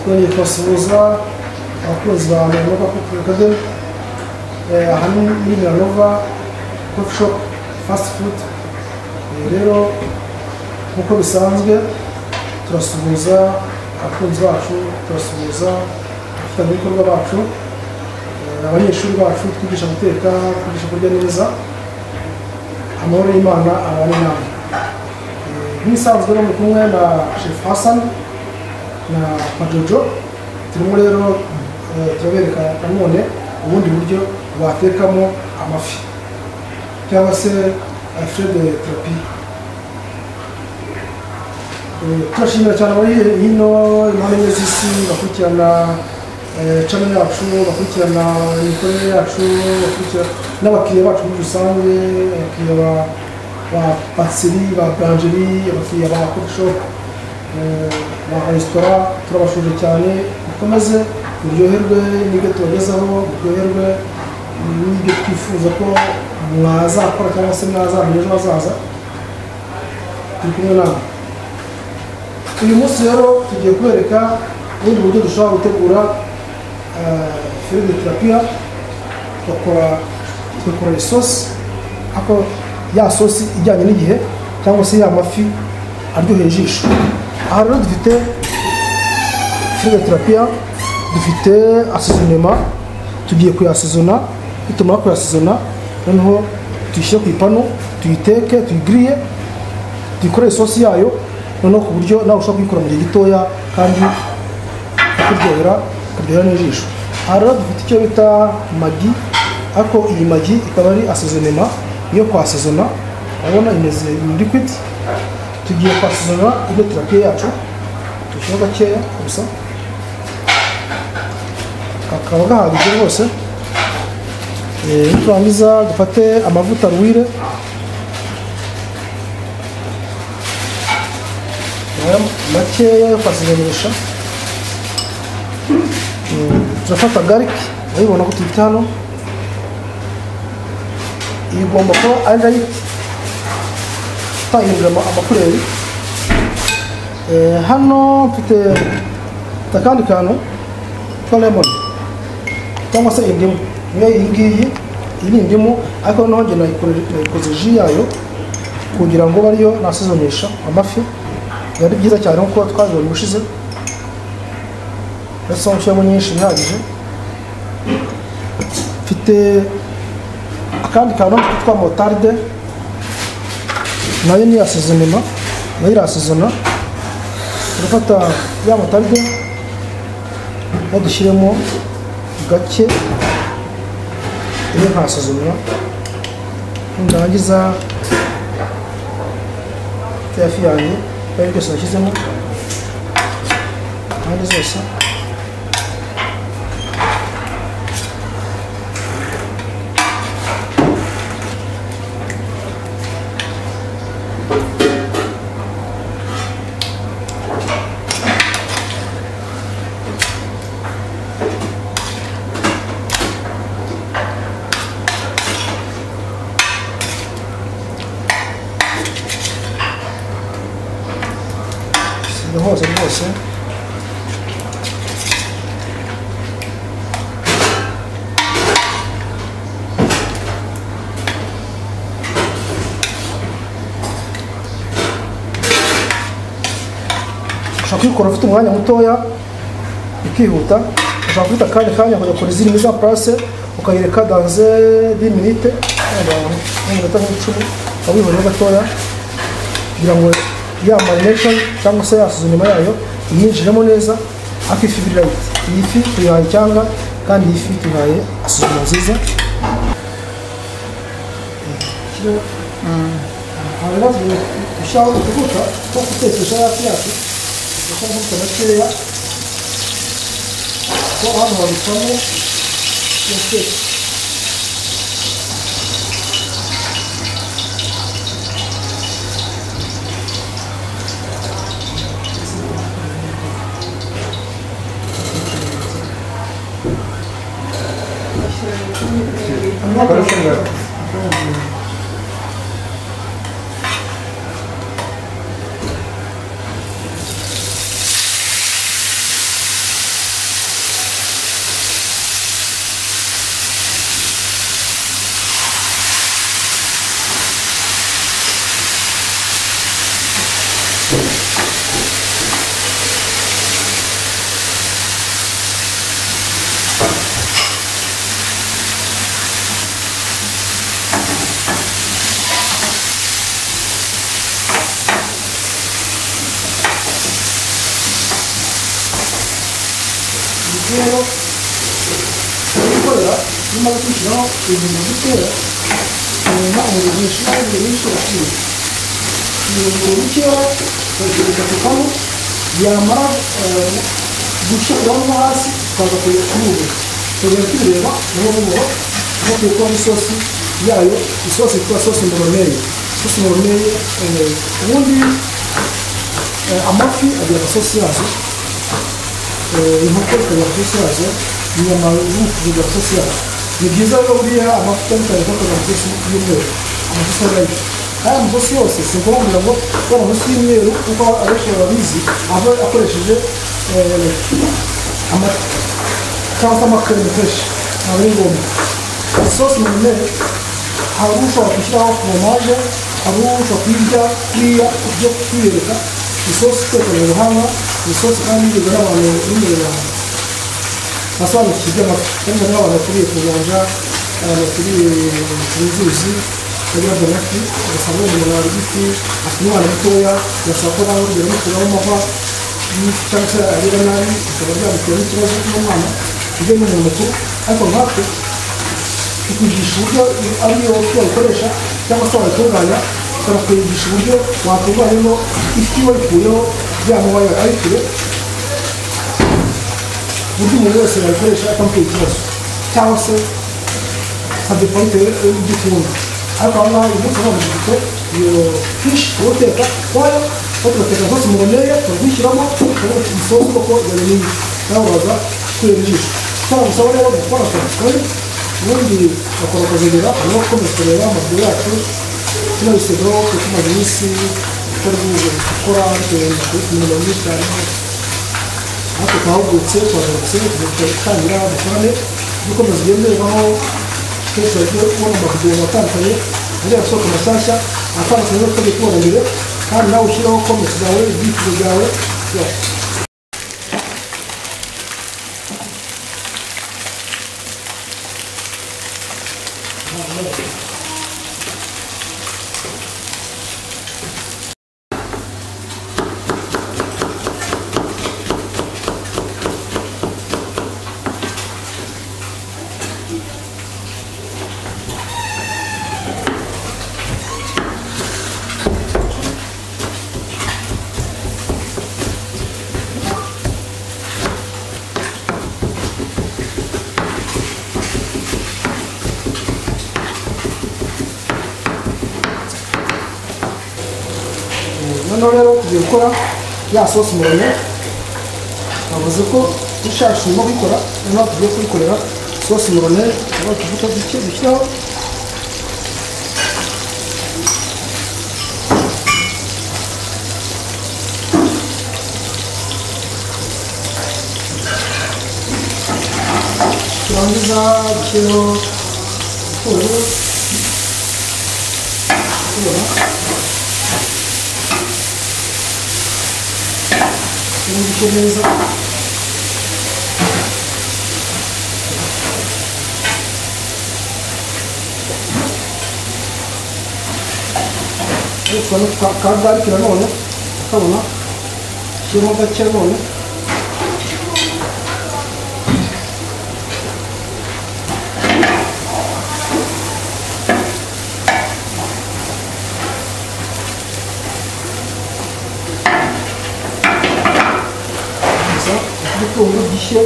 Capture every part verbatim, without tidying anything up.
twongeye kubasuhuza abakunzi ba Miranova Cook Academy. Aha ni muri Miranova Coffee Shop Fast Food. Rero nk'uko bisanzwe turasuhuza abakunzi bacu, turasuhuza abafatanyabikorwa bacu, abanyeshuri bacu twigisha guteka, twigisha kurya neza. Amahoro y'Imana abane namwe. Nk'ibisanzwe muri kumwe na Chef Hassan na Majojo. Turimo rero turabereka nanone ubundi buryo watekamo amafi cyangwa se Alfred Trapi. Turashimira cyane abari hino impande z'isi bakurikirana channel yacu, bakurikirana imikorere yacu, bakurikirana n'abakiriya bacu muri rusange, abakiriya ba patisserie, ba boulangerie, abakiriya ba coffee shop, ba restaurant. Turabashuje cyane, mukomeze muryoherwe n'ibyo tubagezaho, muryoherwe n'ibyo twifuza ko mwazakora cyangwa se mwazamenya ejo hazaza. Turi kumwe namwe. Uyu munsi rero tugiye kubereka ubundi buryo dushobora gutegura Alfred Trapi. Tukora tukora isosi, ako ya sosi ijyanye n'igihe cyangwa se ya mafi aryoheye ijisho. Aha rero dufite Alfred Trapi, dufite asizonema, tugiye kuyasizona. Bitumara kuyasizona noneho tuyishyire ku ipanu, tuyiteke, tuyigriye, tuyikore isosi yayo, noneho ku buryo nawe ushobora kuyikora mu gihe gitoya kandi kuryohera kuryohera n'ijisho. Aha rero dufite icyo bita magi, ariko iyi magi ikaba ari asizonema yo kwasizona. Urabona imeze liquid. Tugiye kwasizona ibyo Trapi yacu, dushyira gakeya gusa, kakaba gahagije rwose. Turangiza dufate amavuta ruwire, makeya yo kwasiganisha. Turafata garlic, urabibona ko tuyifite hano. Iyi igomba kuba ari light, utahindura amakureri. Hano mfite akandi kantu ka lemon cyangwa se indimu. Niyo iyi ngiyi, iyi ni indimu, ariko noneho njye nayikoze ji yayo kugira ngo bariyo nasizonesha amafi. Yari byiza cyane nkuko twabibonye ubushize. Rero nshyiramo nyinshi bihagije. Mfite akandi kantu kitwa motarde, nayo ni asizonema, nayo irasizona. Turafata ya motarde badushyiremo gake, iyo ntasizonera. Ndarangiza hafi yanjye kandi byose nashyizemo kandi zose. hose rwose. Ushobora kubikora ufite umwanya mutoya ukihuta, ushobora gufata akanya kanya ukagakora izindi mise en place ukayireka dans dix minutes iminota nk'icumi ukabihorera gatoya kugira ngo ya marination cyangwa se yasuze nyuma yayo yinjiramo neza. Afi ifi biri right, iyi fi tuyaye cyangwa kandi iyi fi tuyaye asuzuma nziza. Hanyuma ushaho kuvuta ko kutekesha yafi yacu ushaka kubakeya ko hano babikamo yose. rero gukorera nyuma yo kwishyiraho ibintu bikeya hanyuma umuriro ushyiraho ibintu byinshi urakwiye ibintu bikeya ukabitereka ku kamo yamara gushyiramo hasi ukaza kuyubuka tukagenda tubireba niho buhoro aho tuyikora isosi yayo isosi yitwa sosi mboneye sosi mboneye ubundi amafi agira agasosi yazo inkoko ikagira agasosi yazo inyama z'umufu zigira agasosi yazo ni byiza rero buriya amafi atandukanye akagira agasosi y'umweru amasosi arayo aya masosi yose si ngombwa ngo kubona amasosi y'umweru kuko abenshi babizi aba akoresheje amata cyangwa se amakarine kenshi ntabwo ari ngombwa isosi mboneye hari ushobora gushyiraho foromaje hari ushobora kuyirya kuriya ibyo kwiyereka isosi itekanye ubuhanga isosi kandi igirwa n'abantu b'imbere yawe basobanukiwe iby'amafi kandi hari n'abantu bakuriye ku nyanja bakuriye ku nzuzi bagira ngo amafi ugasanga umuntu ari igifi afite umwana mutoya ugasanga ko nawe urugero mukuraho amahwa cyangwa se areba nabi bikaba byamutera n'ikibazo cy'umwana ibyo ni umuntu mukuru ariko nkatwe tukwigisha uburyo ariyo wayikoresha cyangwa se wayitunganya tukanakwigisha uburyo watunganyamo ifi wayikuyeho byamuba ayikuye uburyo umuntu wese yayikoresha atamuteye ikibazo cyangwa se akadepa bitewe n'ibyo ukunda ariko aho ngaho uyu munsi ntabwo dufite iyo fishi tuwuteka kwayo aho tugateka zose muboneye turazishyiramo tukavuga isosi koko yari nini nawe uraza kureba ijisho cyangwa gusaba rero gukora akazi ubundi bakora akazegera hanyuma gukomeza kureba amaguru yacu kino biseguraho kuko tumaze iminsi tutari gukora bitewe n'imirimo myinshi cyane ariko twahugutse twagarutse tugatangira dukorane dukomeza ugenderwaho kenshi bagiye kubona amavidewo atandukanye agiye gusohoka amashyashya atandukanye no tugiye kubona mbere kandi nawe ushyiraho komenti zawe ibyifuzo byawe noneho rero tugiye gukora ya sosi mubonye bavuze ko dushatse urimo kuyikora noneho tugiye kuyikorera sosi mubonye aho tuvuta duke dushyiraho turangiza dushyiraho ituro tubona Muito beleza. Quando cada aqui na mão, tá bom, né? Tira uma batia na mão, né? Depois o bicho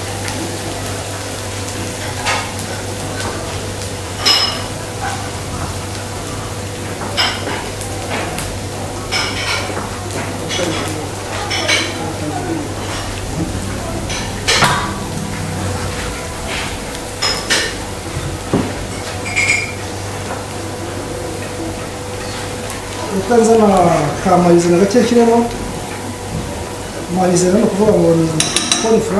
ukanzana ka mayizena gake kirimo mayizena no kuvuga ngo ni konfra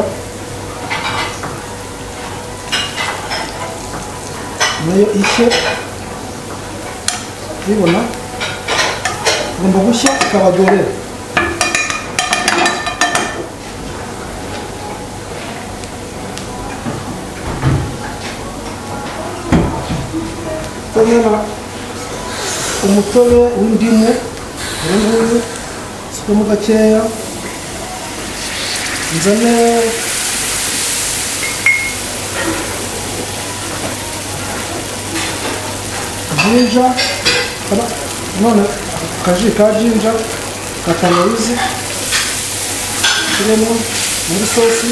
nayo ishye bibona ngomba gushya ikaba dore tanyana umutobe w'indimu uruhu sikumu gakeya nzane jinja none akaji ka jinja ka tangawizi turimo muri sosi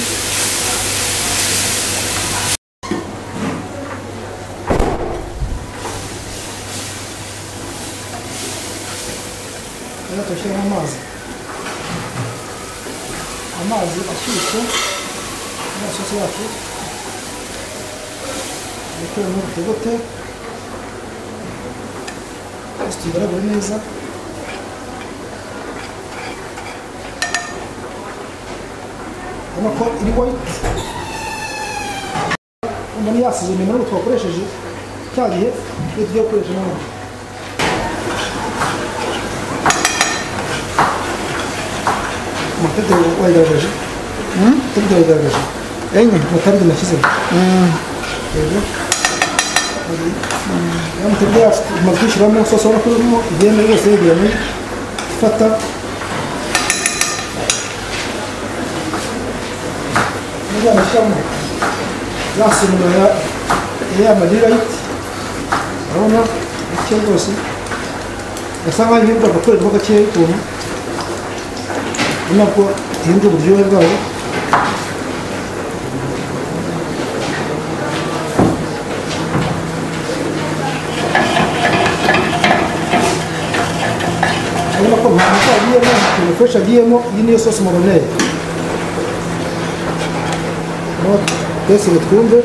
Tashyiramo amazi amazi ashyushye na sosi yacu dukuramo urutogote twese tugaragara neza urabona ko iri white umuntu yasize nyuma n'ubu twakoresheje cya gihe iyo tugiye gukoresha n'ubundi Mutete wayigaragaje mutete wayigaragaje enye mutete nashyize yego ya mutete yacu tumaze kwishyiramo sosi urabona ko irimo igenda rwose yegeranye ifata niba nashyiramo ya sinema ya madirayiti urabona icyo rwose gasa nkaho ihindura agakorerwa gakeya ukuntu ubona ko ihindura uburyohe bwayo urabona ko nta muntu agiyemo nta kintu fresh agiyemo iyi niyo sosi maboneye twese twumve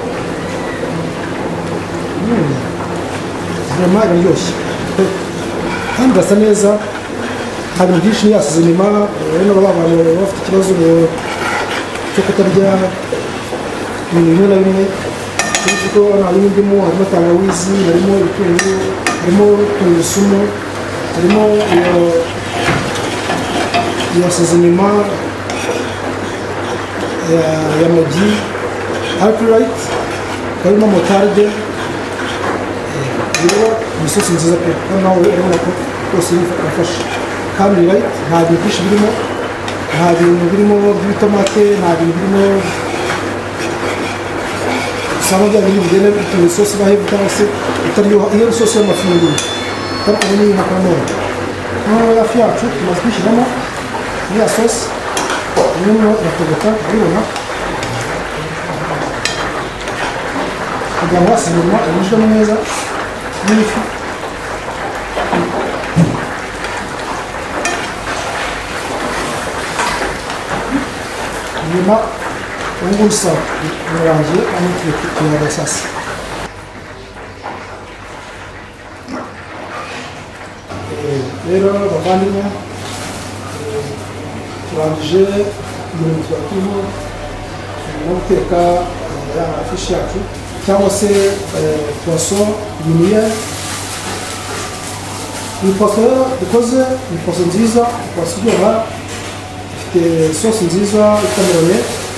vraiment iraryoshye kandi gasa neza nta bintu byinshi yasize inyuma urabona ba bantu baba bafite ikibazo cyo kutarya ibintu bimwe na bimwe kuko harimo indimu harimo tangawizi harimo ibitunguru harimo tungurusumu harimo yasize inyuma ya magi alpirite harimo motarde rero ni isosi nziza pe nawe urabona ko rwose irafasha kandi right nta bintu byinshi birimo nta bintu birimo by'itomate nta bintu birimo usanga bya bintu bigenda bituma isosi iba heavy cyangwa se itaryoha iyo isosi y'amafunguro itandukanye n'iyi nka kanone noneho hafi yacu tumaze kwishyiramo ya sosi irimo iratogota urabibona kugira ngo hasi inyuma ibijwemo neza n'ifi nyuma ubu ngubu birarangiye hano tuyaga sasa rero bavandimwe turangije ibintu tuba turimo no guteka ya fishi yacu cyangwa se poisson biniye ni poisson dukoze ni poisson nziza poisson iryoha ifite sosi nziza ikamerone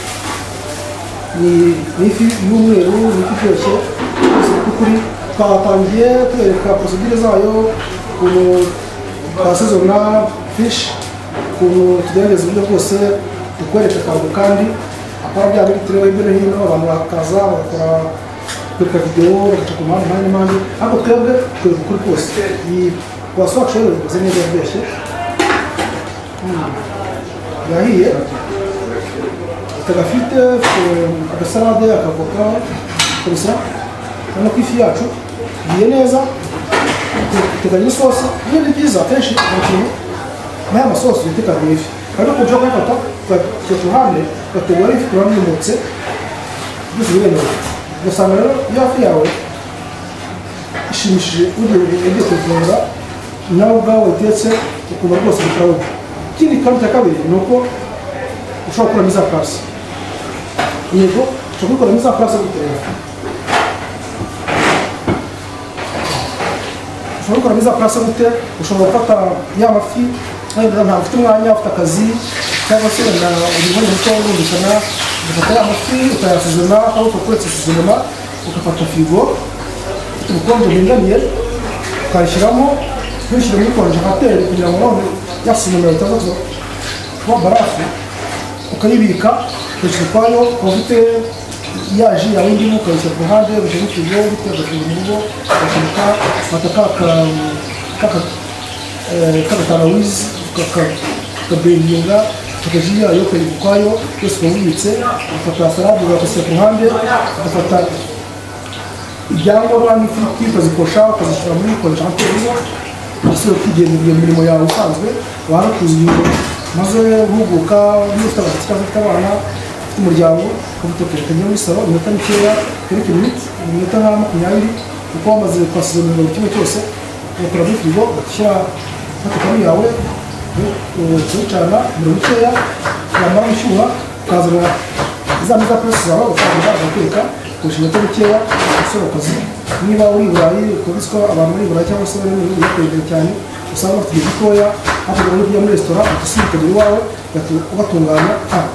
ni ifi y'umweru ni ifi iryoshye kuri twatangiye twereka procedure zayo ukuntu twasezona fish ukuntu tugerageza uburyo bwose tukwereka akantu kandi akora bya biri tureba hirya no hino abantu bakaza bagakora kwereka videwo bagaca ku mpande impande n'impande ariko twebwe twereka ukuri kose iyi poisson yacu rero ikoze neza iryoshye yahiye agafite agasalade akavoka kabisa urabona ko ifi yacu ihiye neza iteganya isosi iyo ni byiza akenshi ikintu n'aya masosi yitekanye ifi kandi ukuntu ushobora kuyifata ugashyira ku ruhande ugategura ifi kuramo yumutse byose biremewe ugasanga rero iyo hafi yawe ishimishije ugiye kuyifungura nawe ubwawe wayitetse ukumva rwose bikawuha ikindi kandi cya kabiri ni uko ushobora gukuramo iza purasi yego ushobora kuyikuramo iza purasi gutera ushobora gukuramo iza purasi gute ushobora gufata ya mafi ntabwo ufite umwanya ufite akazi cyangwa se wenda ubundi muto wumvikana ugafata ya mafi ukayasuzuma aho ukuretse isuzuma ugafata firigo ufite ubukonje buringaniye ukayishyiramo ntuyishyire muri konjerateri kugira ngo none yasuzuma itaza kuba barafu ukayibika ukayishyira ukwayo ukaba ufite ya ji yawe ndimo ukayishyira ku ruhande ugashyira n'ikigo bityo ugashyira mu rugo ugashyira fata k'agatangawizi ukabenginga ufata ji yayo ukayibika ukwayo yose ukaba ubibitse ugafata salade ugashyira ku ruhande ugafata ibyangombwa n'ifiriti ukazikosha ukazishyira muri konjerateri ugasubira ukigendera iyo mirimo yawe usanzwe warakuziye maze uhuguka niba ufite abashyitsi cyangwa ufite abana ufite umuryango ukabutekereka muri salo iminota mikeya kereka iminota iminota nka makumyabiri kuko wamaze kwasiza mirongo kimwe cyose ugakora muri firigo ugashyira fatikari yawe ukayicana mirongo mikeya yamara gushyuha ukazana za meza puresi zawe ukaza ugateka ukoresha iminota mikeya ugasura akazi niba uri i Burayi ukabizi ko abantu bari i Burayi cyangwa se bari mu bihugu bikwegera cyane usanga bafite igihe gitoya hakurya no kujya muri resitora ugasubira ukajya iwawe ugatunganya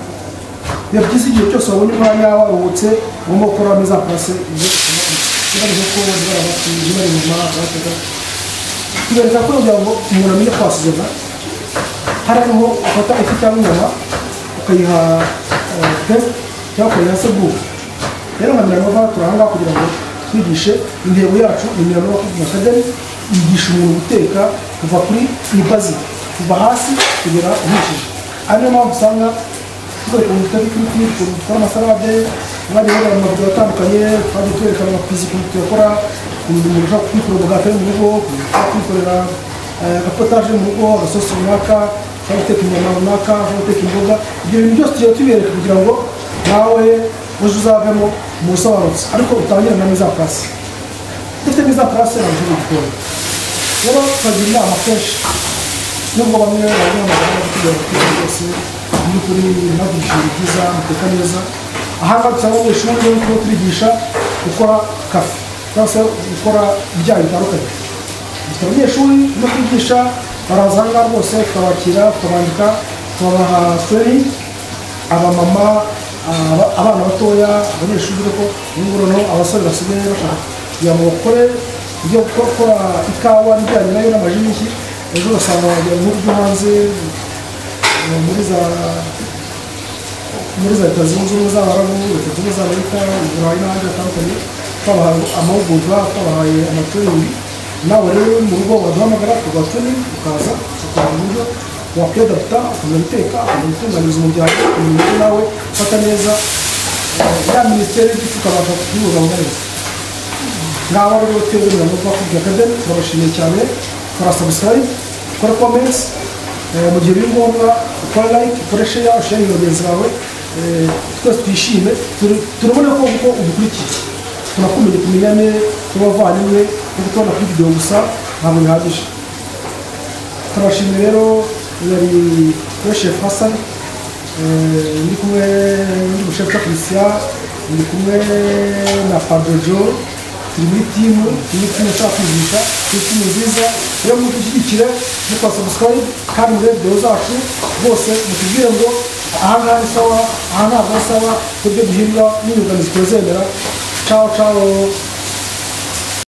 biba byiza igihe cyose wabonye umwanya waruhutse ugomba gukora meza puresi ugamije ko zibara bati zibara inyuma abateka tubereka ko kugira ngo umuntu amenye kwasizana hari aho ufata ifi cyangwa inyama ukayiha test cyangwa ukayiha sebu rero nka mirongo turahanga kugira ngo twigishe intego yacu ni mirongo makumyabiri akademi yigisha umuntu guteka kuva kuri ibazi kuva hasi kugera uhishije ari niyo mpamvu usanga tubereka umuntu tutari kuri kuri dukora amasalade abandi bagana mu mavuta atandukanye twagiye twerekana amapizi ukuntu tuyakora umuntu ushobora kwikorera umugati mu rugo kwikorera agapotaje mu rugo agasosi runaka ushobora guteka inyama runaka ushobora guteka imboga ibyo bintu byose tugiye tubereka kugira ngo nawe uje uzavemo mu busobanutse ariko utangire na meza purasi dufite meza purasi ntabwo ushobora gukora rero turagira inama kenshi nubwo bamwe bari bamagana kugira ngo twese byose by'ukuri mwavugisha ibintu byiza muteka neza ahangaha dusanga abanyeshuri rero turimo turigisha gukora kafe cyangwa se gukora ibyayi bitandukanye dufite abanyeshuri turimo kwigisha baraza ahangaha rwose tukabakira tukabandika tukabaha training abamama abana batoya abanyeshuri ko n'ingorono abasore basigaye bashaka kugira ngo bakore ibyo gukora ikawa n'ibijyanye nayo n'amaji y'iki ejo ugasanga wagira mu bihugu byo hanze muri za muri za leta zunze ubumwe z'abarabu leta zunze ubumwe z'amerika iburayi n'ahandi hatandukanye twabahaye amahugurwa twabahaye amatraining nawe rero mu rugo waduhamagara tugaha training ukaza ukora mu buryo wakwiadaputa ukamenya guteka ukamenya gutunganyiriza umuryango ukamenya uko nawe ufata neza ya minisiteri y'igiti ukabasha kuyibungabunga neza ngaba rero twebwe mirongo makumyabiri akademi turabashimiye cyane ukora subscribe ukora comments mu gihe biri ngombwa ukora like ukore share usharinga bagenzi bawe twese twishime turabona ko uko udukurikiye tunakumenya tumenyane tubavanywe kuko tubona kuri video gusa ntabwo bihagije turabashimiye rero yari Chef Hassan ndi kumwe n'umushaka Christian ndi kumwe na Padrojo turi muri timu turi kumwe ushaka kwigisha timu nziza rero mudushyigikire mukora subscribe kandi muri video zacu bose mutubwire ngo aha ngaha ni sawa aha ntabwo ari sawa twebwe duhindura n'inyunganizi turazemera ciao ciao